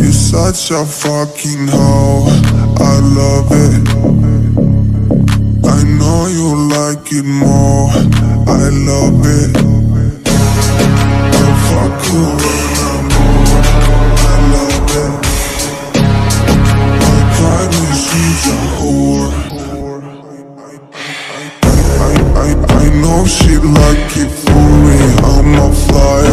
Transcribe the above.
She's such a fucking hoe, I love it. I know you like it more, I love it. I'll fuck you when I'm bored, I love it. My private she's a whore. I know she like it for me, I'm a fly